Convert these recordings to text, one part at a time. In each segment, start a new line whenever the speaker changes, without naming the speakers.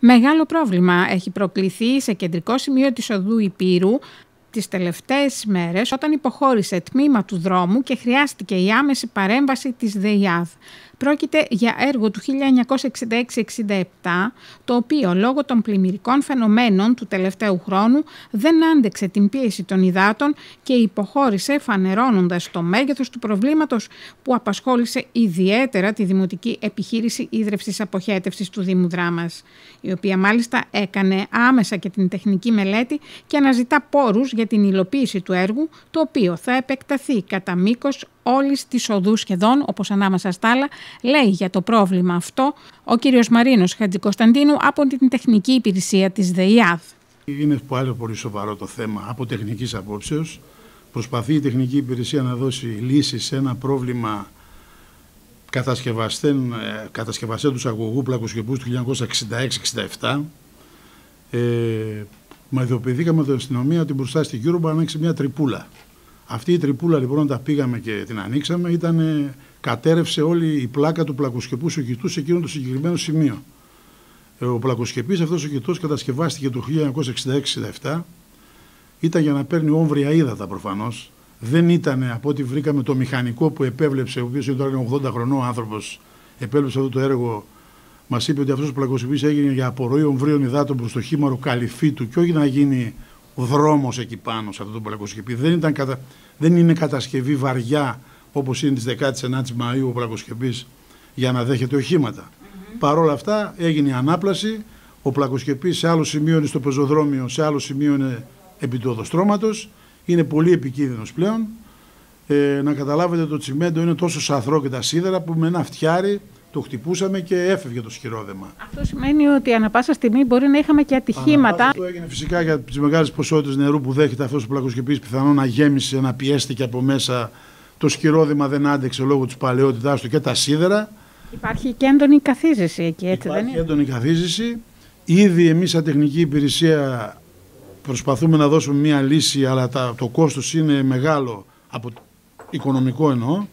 Μεγάλο πρόβλημα έχει προκληθεί σε κεντρικό σημείο της οδού Υπήρου τις τελευταίες μέρες, όταν υποχώρησε τμήμα του δρόμου και χρειάστηκε η άμεση παρέμβαση της ΔΕΙΑΔ. Πρόκειται για έργο του 1966-67, το οποίο λόγω των πλημμυρικών φαινομένων του τελευταίου χρόνου δεν άντεξε την πίεση των υδάτων και υποχώρησε, φανερώνοντας το μέγεθος του προβλήματος που απασχόλησε ιδιαίτερα τη Δημοτική Επιχείρηση Ίδρευσης Αποχέτευσης του Δήμου Δράμας, η οποία μάλιστα έκανε άμεσα και την τεχνική μελέτη και αναζητά πόρους για την υλοποίηση του έργου, το οποίο θα επεκταθεί κατά μήκος όλης της οδού σχεδόν, όπως ανάμεσα στα άλλα, λέει για το πρόβλημα αυτό ο κύριος Μαρίνος Χατζικοσταντίνου από την τεχνική υπηρεσία της ΔΕΙΑΔ.
Είναι πολύ σοβαρό το θέμα από τεχνικής απόψεως. Προσπαθεί η τεχνική υπηρεσία να δώσει λύση σε ένα πρόβλημα κατασκευαστέ του αγωγού πλακοσκεπούς του 1966-67. Ειδοποιηθήκαμε από την αστυνομία ότι μπροστά στην Κιούρμπα ανοίξει μια τρυπούλα. Αυτή η τρυπούλα λοιπόν, όταν πήγαμε και την ανοίξαμε, κατέρευσε όλη η πλάκα του πλακοσκεπού σοκητού σε εκείνο το συγκεκριμένο σημείο. Ο πλακοσκεπής αυτός ο σοκητός κατασκευάστηκε το 1966-67, ήταν για να παίρνει όμβρια ύδατα προφανώς. Δεν ήταν, από ό,τι βρήκαμε, το μηχανικό που επέβλεψε, ο οποίος είναι τώρα 80 χρονών άνθρωπος, επέβλεψε αυτό το έργο. Μας είπε ότι αυτός ο πλακοσκεπής έγινε για απορροή ομβρίων υδάτων προς το χήμαρο Καλυφίτου και όχι να γίνει δρόμος εκεί πάνω σε αυτό το πλακοσκεπή. Δεν είναι κατασκευή βαριά όπως είναι της 19ης Μαΐου ο πλακοσκεπής για να δέχεται οχήματα. Παρ' όλα αυτά έγινε η ανάπλαση, ο πλακοσκεπής σε άλλο σημείο είναι στο πεζοδρόμιο, σε άλλο σημείο είναι επί του οδοστρώματος, είναι πολύ επικίνδυνος πλέον. Να καταλάβετε, το τσιμέντο είναι τόσο σαθρό και τα σίδερα που με ένα φτιάρι το χτυπούσαμε και έφευγε το σκυρόδεμα. Αυτό
σημαίνει ότι ανά πάσα στιγμή μπορεί να είχαμε και ατυχήματα.
Αυτό έγινε φυσικά για τις μεγάλες ποσότητες νερού που δέχεται αυτός ο πλακοσκεπής, πιθανόν να γέμισε, να πιέστηκε από μέσα. Το σκυρόδεμα δεν άντεξε λόγω της παλαιότητάς του και τα σίδερα.
Υπάρχει και έντονη καθίζηση εκεί, έτσι δεν είναι?
Υπάρχει έντονη καθίζηση. Ήδη εμείς σαν τεχνική υπηρεσία προσπαθούμε να δώσουμε μια λύση, αλλά το κόστος είναι μεγάλο, από οικονομικό εννοώ.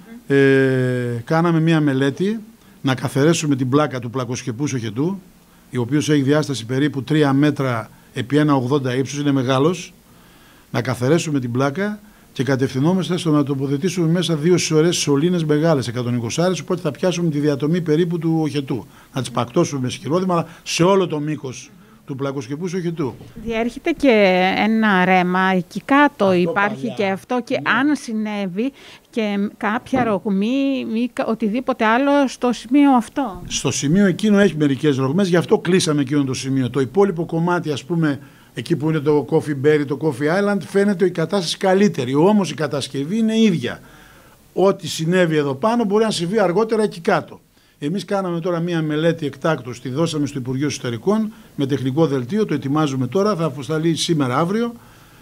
Κάναμε μια μελέτη να καθαρίσουμε την πλάκα του πλακοσκεπού σοχετού, ο οποίος έχει διάσταση περίπου 3 μέτρα επί 1,80 ύψους, είναι μεγάλος. Να καθαρίσουμε την πλάκα και κατευθυνόμαστε στο να τοποθετήσουμε μέσα 2 σωρές σωλήνες μεγάλες, 120, οπότε θα πιάσουμε τη διατομή περίπου του οχετού. Να τις πακτώσουμε με σκυρόδεμα, αλλά σε όλο το μήκος του πλακοσκεπού οχετού.
Διέρχεται και ένα ρέμα εκεί κάτω, αυτό υπάρχει παλιά. Και αυτό, και αν συνέβη και κάποια ρογμή ή οτιδήποτε άλλο στο σημείο αυτό.
Στο σημείο εκείνο έχει μερικές ρογμές, γι' αυτό κλείσαμε εκείνο το σημείο. Το υπόλοιπο κομμάτι, ας πούμε, εκεί που είναι το Coffee Berry, το Coffee Island, φαίνεται η κατάσταση καλύτερη. Όμως η κατασκευή είναι ίδια. Ό,τι συνέβη εδώ πάνω μπορεί να συμβεί αργότερα εκεί κάτω. Εμείς κάναμε τώρα μία μελέτη εκτάκτως, τη δώσαμε στο Υπουργείο Εσωτερικών με τεχνικό δελτίο, το ετοιμάζουμε τώρα, θα αποσταλεί σήμερα αύριο.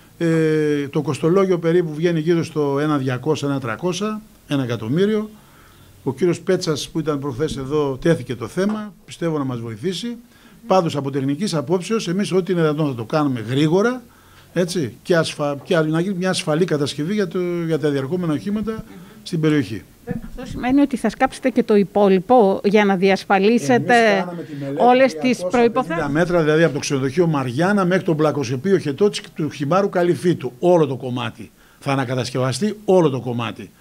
Το κοστολόγιο περίπου βγαίνει γύρω στο 1.200-1.300, 1 εκατομμύριο. Ο κύριος Πέτσας που ήταν προχθές εδώ τέθηκε το θέμα, πιστεύω να μας βοηθήσει. Πάντως από τεχνικής απόψεως εμείς ό,τι είναι δυνατόν θα το κάνουμε γρήγορα, έτσι, και να γίνει μια ασφαλή κατασκευή για τα διαρκόμενα οχήματα στην περιοχή.
Αυτό σημαίνει ότι θα σκάψετε και το υπόλοιπο για να διασφαλίσετε όλες τις προϋποθέσεις.
50 μέτρα, δηλαδή από το ξενοδοχείο Μαριάννα μέχρι τον πλακοσκεπείο χετό του χυμάρου Καλυφίτου. Όλο το κομμάτι. Θα ανακατασκευαστεί όλο το κομμάτι.